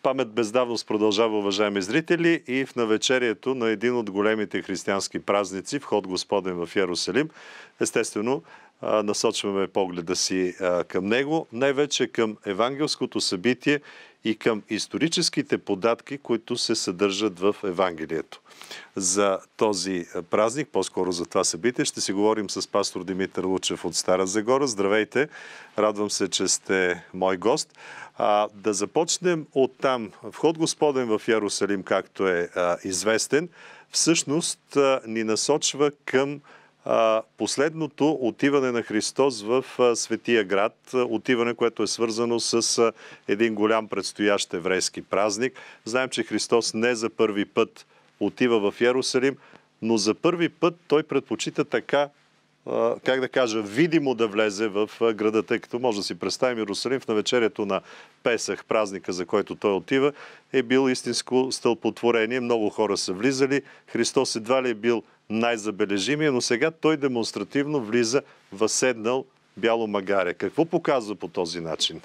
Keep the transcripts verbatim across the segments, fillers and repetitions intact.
Памет без давност продължава, уважаеми зрители, и в навечерието на един от големите християнски празници, Вход Господен в Йерусалим, естествено насочваме погледа си към него, най-вече към евангелското събитие и към историческите податки, които се съдържат в Евангелието. За този празник, по-скоро за това събитие, ще си говорим с пастор Димитър Лучев от Стара Загора. Здравейте! Радвам се, че сте мой гост. А, да започнем от там. Вход Господен в Йерусалим, както е а, известен, всъщност а, ни насочва към а, последното отиване на Христос в а, Светия град. Отиване, което е свързано с а, един голям предстоящ еврейски празник. Знаем, че Христос не за първи път отива в Йерусалим, но за първи път той предпочита така, как да кажа, видимо да влезе в града, тъй като може да си представим Йерусалим в навечерието на Песах, празника, за който той отива, е бил истинско стълпотворение. Много хора са влизали. Христос едва ли е бил най-забележимия, но сега той демонстративно влиза възседнал бяло магаре. Какво показва по този начин?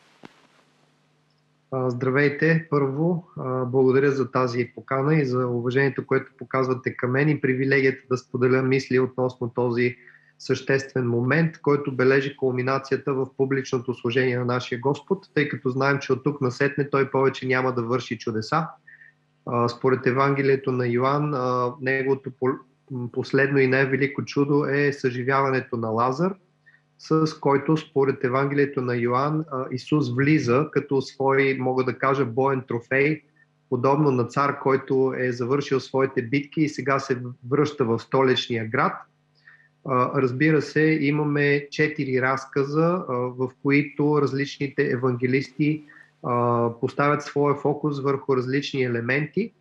Здравейте! Първо, благодаря за тази покана и за уважението, което показвате към мен и привилегията да споделя мисли относно този съществен момент, който бележи кулминацията в публичното служение на нашия Господ, тъй като знаем, че от тук насетне той повече няма да върши чудеса. Според Евангелието на Йоан, неговото последно и най-велико чудо е съживяването на Лазар, с който според Евангелието на Йоан Исус влиза като свой, мога да кажа, боен трофей, подобно на цар, който е завършил своите битки и сега се връща в столичния град. Разбира се, имаме четири разказа, в които различните евангелисти поставят своя фокус върху различни елементи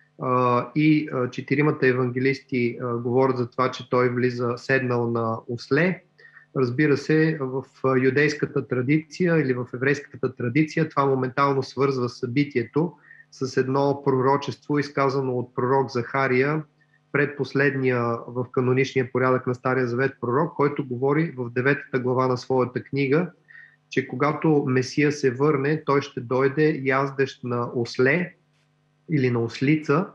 и четиримата евангелисти говорят за това, че той влиза седнал на осле. Разбира се, в юдейската традиция или в еврейската традиция това моментално свързва събитието с едно пророчество, изказано от пророк Захария, предпоследния в каноничния порядък на Стария завет пророк, който говори в деветата глава на своята книга, че когато Месия се върне, той ще дойде яздещ на осле или на ослица,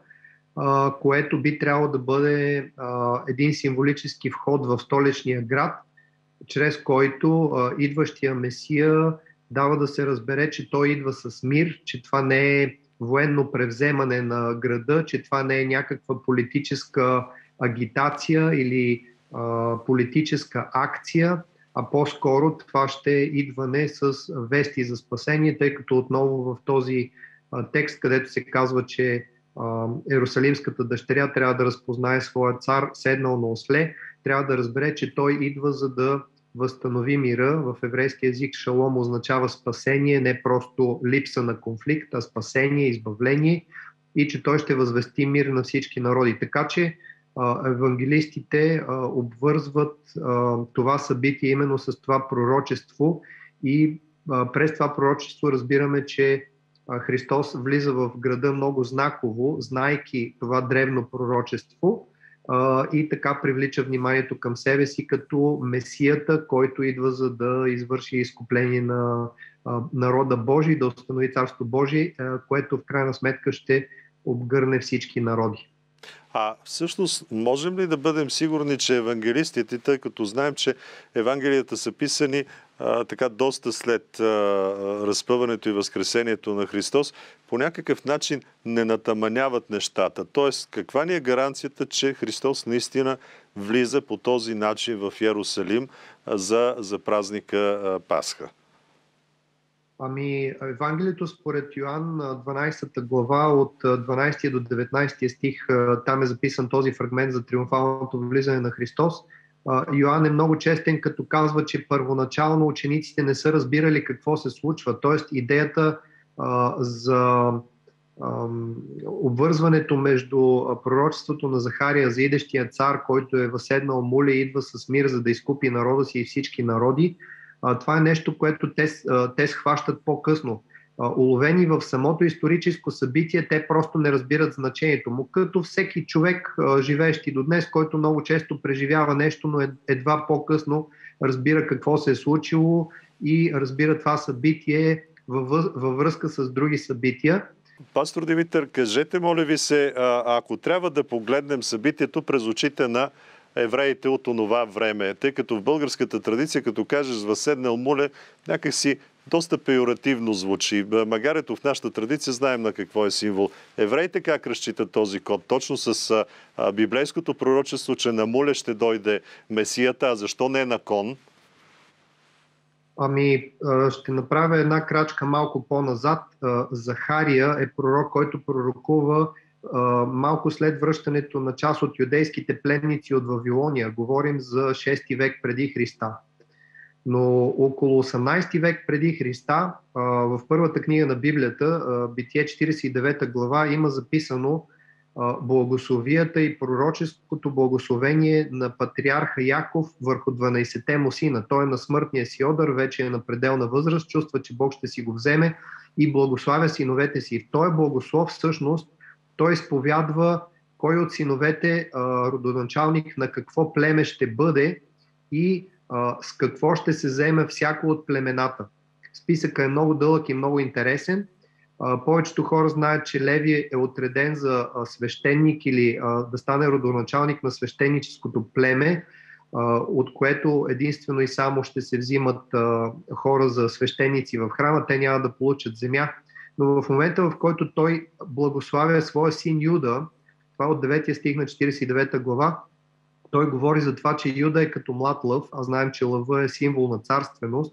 което би трябвало да бъде един символически вход в столичния град, чрез който а, идващия Месия дава да се разбере, че той идва с мир, че това не е военно превземане на града, че това не е някаква политическа агитация или а, политическа акция, а по-скоро това ще е идване с вести за спасение, тъй като отново в този а, текст, където се казва, че а, Иерусалимската дъщеря трябва да разпознае своя цар, седнал на осле, трябва да разбере, че той идва за да възстанови мира. В еврейски език шалом означава спасение, не просто липса на конфликт, а спасение, избавление и че той ще възвести мир на всички народи. Така че а, евангелистите а, обвързват а, това събитие именно с това пророчество и а, през това пророчество разбираме, че а, Христос влиза в града много знаково, знайки това древно пророчество, и така привлича вниманието към себе си като Месията, който идва за да извърши изкупление на народа Божий, да установи Царство Божие, което в крайна сметка ще обгърне всички народи. А всъщност можем ли да бъдем сигурни, че евангелистите, тъй като знаем, че евангелията са писани а, така доста след а, разпъването и възкресението на Христос, по някакъв начин не натаманяват нещата? Тоест, каква ни е гаранцията, че Христос наистина влиза по този начин в Йерусалим за, за празника а, Пасха? Ами, Евангелието според Йоан, дванадесета глава, от дванадесети до деветнадесети стих, там е записан този фрагмент за триумфалното влизане на Христос. Йоан е много честен, като казва, че първоначално учениците не са разбирали какво се случва. Тоест, идеята а, за а, обвързването между пророчеството на Захария за идещия цар, който е възседнал муле и идва с мир, за да изкупи народа си и всички народи, това е нещо, което те, те схващат по-късно. Уловени в самото историческо събитие, те просто не разбират значението му. Като всеки човек, живеещи до днес, който много често преживява нещо, но едва по-късно разбира какво се е случило и разбира това събитие във, във връзка с други събития. Пастор Димитър, кажете, моля ви се, ако трябва да погледнем събитието през очите на евреите от онова време, тъй като в българската традиция, като кажеш възседнал муле, някакси доста пеоративно звучи. Магарето в нашата традиция знаем на какво е символ. Евреите как разчитат този код? Точно с а, библейското пророчество, че на муле ще дойде Месията, а защо не на кон? Ами, ще направя една крачка малко по-назад. Захария е пророк, който пророкува малко след връщането на част от юдейските пленници от Вавилония. Говорим за шести век преди Христа. Но около осемнадесети век преди Христа, в първата книга на Библията, Битие четиридесет и девета глава, има записано благословията и пророческото благословение на патриарха Яков върху дванадесетте му сина. Той е на смъртния си одър, вече е на пределна възраст, чувства, че Бог ще си го вземе и благославя синовете си. В този благослов всъщност той изповядва кой от синовете родоначалник на какво племе ще бъде и с какво ще се вземе всяко от племената. Списъкът е много дълъг и много интересен. Повечето хора знаят, че Леви е отреден за свещеник или да стане родоначалник на свещеническото племе, от което единствено и само ще се взимат хора за свещеници в храма. Те няма да получат земя. Но в момента, в който той благославя своя син Юда, това е от деветия стих на четиридесет и девета глава, той говори за това, че Юда е като млад лъв, а знаем, че лъва е символ на царственост.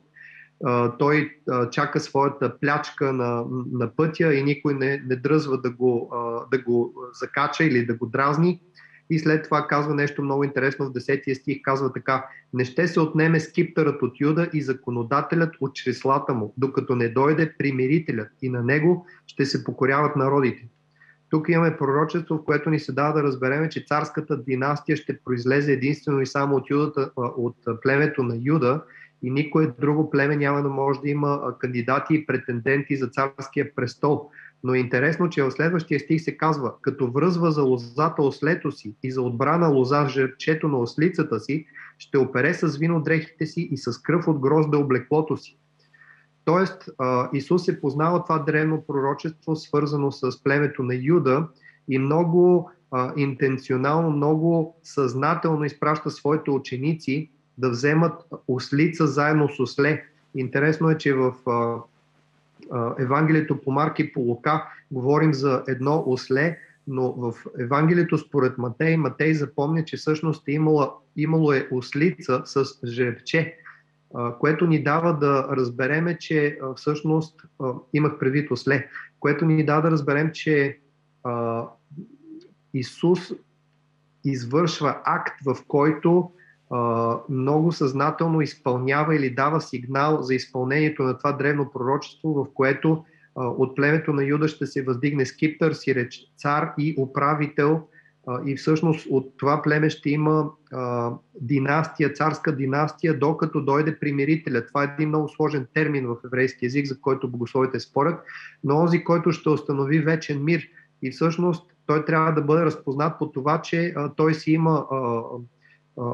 Той чака своята плячка на, на пътя и никой не, не дръзва да го, да го закача или да го дразни. И след това казва нещо много интересно в десетия стих, казва така: не ще се отнеме скиптърът от Юда и законодателят от чреслата му, докато не дойде примирителят и на него ще се покоряват народите. Тук имаме пророчество, в което ни се дава да разберем, че царската династия ще произлезе единствено и само от, Юдата, от племето на Юда и никое друго племе няма да може да има кандидати и претенденти за царския престол. Но е интересно, че в следващия стих се казва: като връзва за лозата ослето си и за отбрана лоза жребчето на ослицата си, ще опере с вино дрехите си и с кръв от грозда облеклото си. Тоест, Исус е познал това древно пророчество, свързано с племето на Юда, и много а, интенционално, много съзнателно изпраща своите ученици да вземат ослица заедно с осле. Интересно е, че в а, а, Евангелието по Марк и по Лука говорим за едно осле, но в Евангелието според Матей, Матей запомня, че всъщност е имало, имало е ослица с жребче, което ни дава да разбереме, че всъщност имах предвид осле, което ни дава да разберем, че а, Исус извършва акт, в който а, много съзнателно изпълнява или дава сигнал за изпълнението на това древно пророчество, в което а, от племето на Юда ще се въздигне скиптър, сиреч, цар и управител, а, и всъщност от това племе ще има а, династия, царска династия, докато дойде примирителя. Това е един много сложен термин в еврейски език, за който богословите спорят, но онзи, който ще установи вечен мир. И всъщност той трябва да бъде разпознат по това, че а, той си има а, а,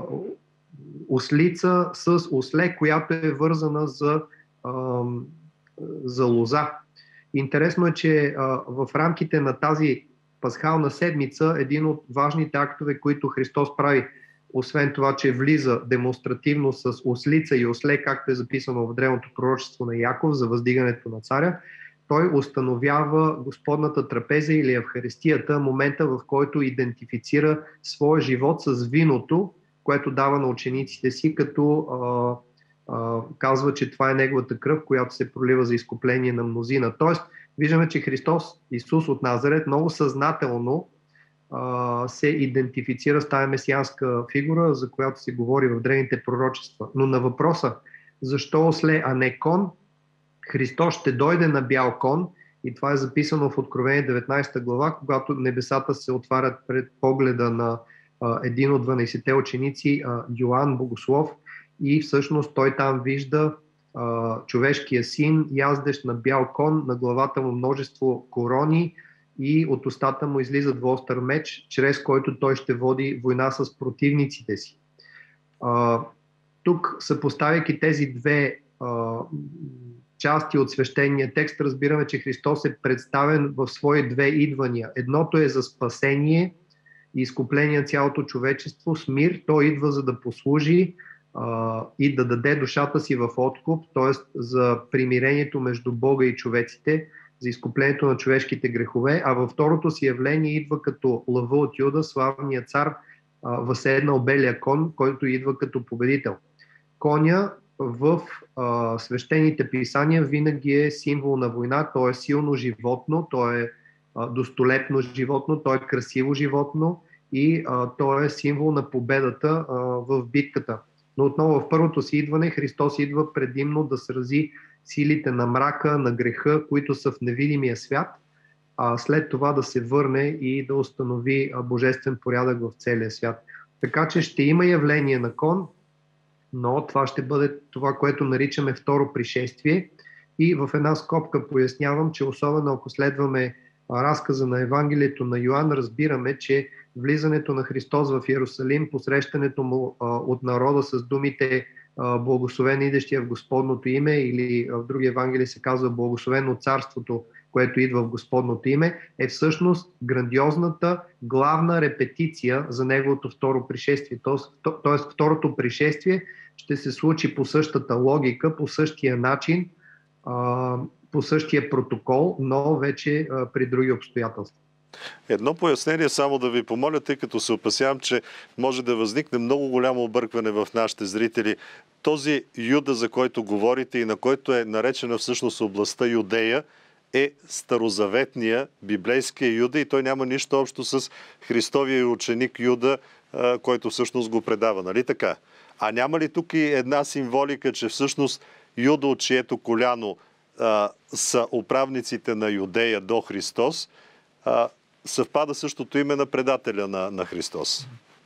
ослица с осле, която е вързана за, а, за лоза. Интересно е, че а, в рамките на тази пасхална седмица един от важните актове, които Христос прави, освен това, че влиза демонстративно с ослица и осле, както е записано в древното пророчество на Яков за въздигането на царя, той установява Господната трапеза или Евхаристията, момента, в който идентифицира своя живот с виното, което дава на учениците си, като а, а, казва, че това е неговата кръв, която се пролива за изкупление на мнозина. Тоест, виждаме, че Христос, Исус от Назарет, много съзнателно а, се идентифицира с тая месианска фигура, за която се говори в древните пророчества. Но на въпроса, защо осле, а не кон, Христос ще дойде на бял кон, и това е записано в Откровение деветнадесета глава, когато небесата се отварят пред погледа на а, един от дванадесетте ученици, а, Йоан Богослов, и всъщност той там вижда а, човешкия син, яздещ на бял кон, на главата му множество корони и от устата му излиза двуостър меч, чрез който той ще води война с противниците си. А, тук, съпоставяйки тези две а, части от свещения текст разбираме, че Христос е представен в свои две идвания. Едното е за спасение и изкупление на цялото човечество с мир. Той идва за да послужи а, и да даде душата си в откуп, т.е. за примирението между Бога и човеците, за изкуплението на човешките грехове, а във второто си явление идва като лъва от Юда, славният цар, а, възседнал белия кон, който идва като победител. Коня в а, свещените писания винаги е символ на война. То е силно животно, то е а, достолепно животно, то е красиво животно и а, то е символ на победата а, в битката. Но отново в първото си идване Христос идва предимно да срази силите на мрака, на греха, които са в невидимия свят, а след това да се върне и да установи божествен порядък в целия свят. Така че ще има явление на кон, но това ще бъде това, което наричаме второ пришествие. И в една скобка пояснявам, че особено ако следваме разказа на Евангелието на Йоан, разбираме, че влизането на Христос в Йерусалим, посрещането му а, от народа с думите а, благословен идещия в Господното име, или в други Евангелии се казва благословено царството, което идва в Господното име, е всъщност грандиозната главна репетиция за неговото второ пришествие. Тоест второто пришествие ще се случи по същата логика, по същия начин, а, по същия протокол, но вече а, при други обстоятелства. Едно пояснение само да ви помоля, тъй като се опасявам, че може да възникне много голямо объркване в нашите зрители. Този Юда, за който говорите и на който е наречена всъщност областта Юдея, е старозаветния библейския Юда и той няма нищо общо с Христовия ученик Юда, който всъщност го предава. Нали така? А няма ли тук и една символика, че всъщност Юда, от чието коляно а, са управниците на Юдея до Христос, а, съвпада същото име на предателя на, на Христос?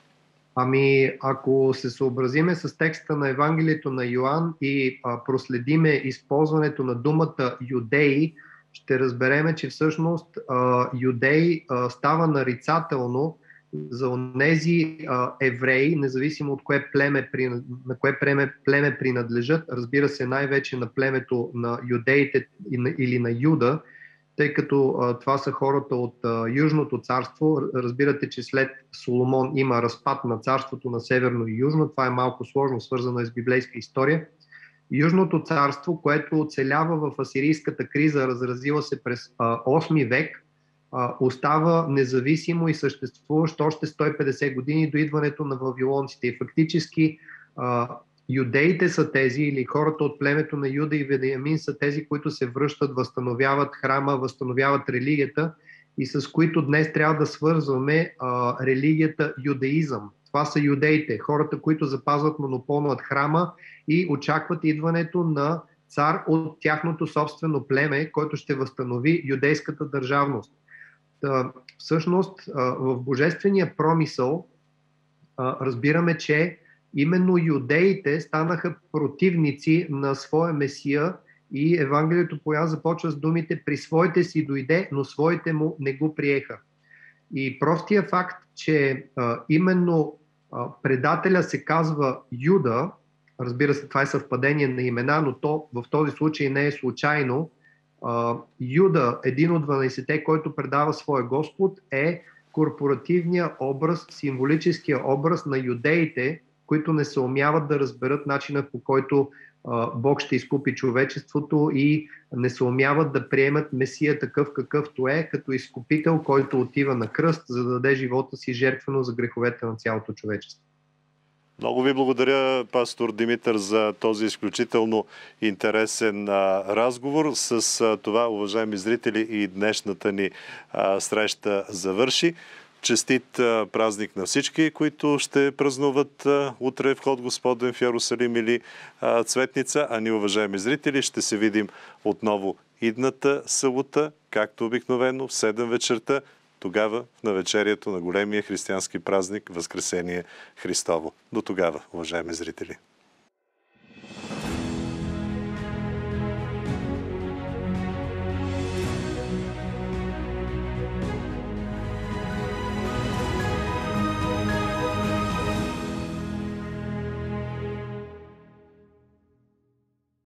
Ами, ако се съобразиме с текста на Евангелието на Йоан и а, проследиме използването на думата юдеи, ще разбереме, че всъщност а, юдеи а, става нарицателно за онези а, евреи, независимо от кое племе, на кое племе, племе принадлежат, разбира се най-вече на племето на юдеите или на Юда, тъй като а, това са хората от а, Южното царство. Разбирате, че след Соломон има разпад на царството на Северно и Южно. Това е малко сложно, свързано с библейска история. Южното царство, което оцелява в асирийската криза, разразила се през а, осми век, а, остава независимо и съществуващо още сто и петдесет години до идването на вавилонците. И фактически а, юдеите са тези, или хората от племето на Юда и Вениамин са тези, които се връщат, възстановяват храма, възстановяват религията и с които днес трябва да свързваме а, религията юдеизъм. Това са юдеите, хората, които запазват монопол над храма и очакват идването на цар от тяхното собствено племе, който ще възстанови юдейската държавност. Та, всъщност в божествения промисъл разбираме, че именно юдеите станаха противници на своя Месия и Евангелието по Йоан започва с думите: при своите си дойде, но своите му не го приеха. И простия факт, че а, именно а, предателя се казва Юда, разбира се, това е съвпадение на имена, но то в този случай не е случайно. А, Юда, един от дванайсетте, който предава своя Господ, е корпоративният образ, символическия образ на юдеите, които не се умяват да разберат начина, по който а, Бог ще изкупи човечеството и не се умяват да приемат Месия такъв какъвто е, като изкупител, който отива на кръст, за да даде живота си жертвено за греховете на цялото човечество. Много ви благодаря, пастор Димитър, за този изключително интересен а, разговор. С а, това, уважаеми зрители, и днешната ни а, среща завърши. Честит а, празник на всички, които ще празнуват а, утре вход Господен в Йерусалим или а, Цветница. А ние, уважаеми зрители, ще се видим отново идната събота, както обикновено, в седем вечерта, тогава в навечерието на големия християнски празник Възкресение Христово. До тогава, уважаеми зрители!